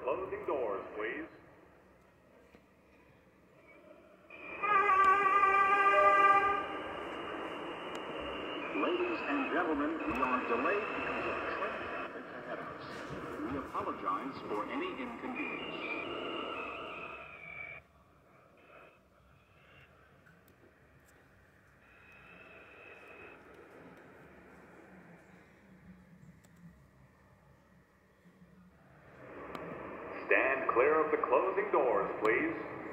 closing doors, please. Ladies and gentlemen, we are delayed because of train traffic ahead of us. We apologize for any inconvenience. Stand clear of the closing doors, please.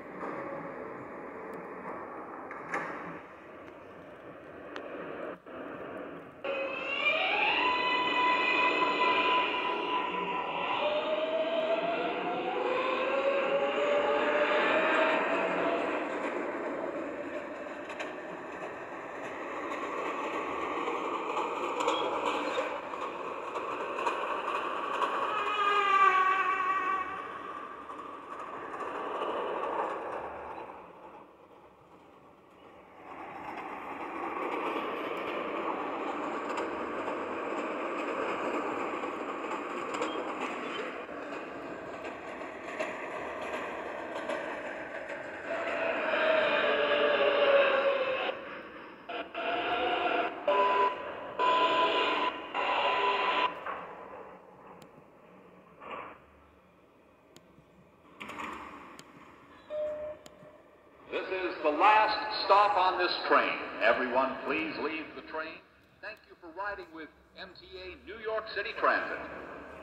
This is the last stop on this train. Everyone, please leave the train. Thank you for riding with MTA New York City Transit.